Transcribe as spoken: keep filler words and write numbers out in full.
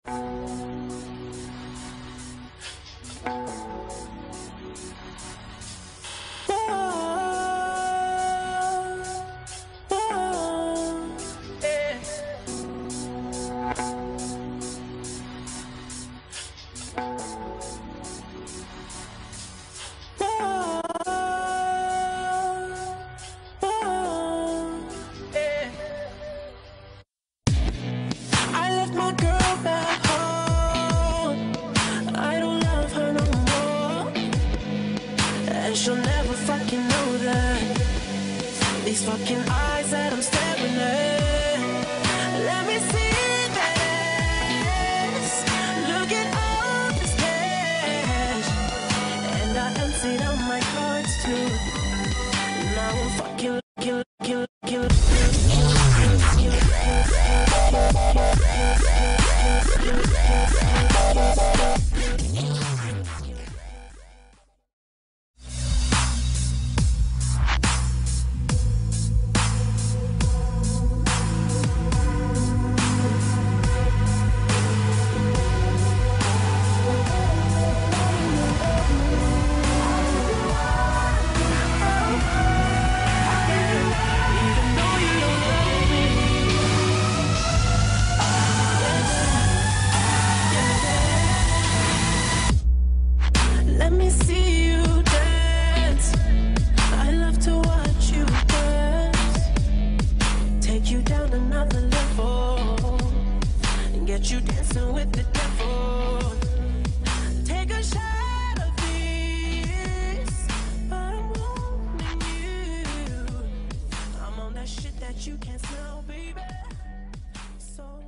She'll never fucking know that. These fucking eyes that I'm staring at. Let me see that ass. Looking all this cash. And I emptied out my cards too. Now I'm fucking kill, kill, kill, you dancing with the devil. Take a shot of this, but I'm warning you. I'm on that shit that you can't smell, baby. So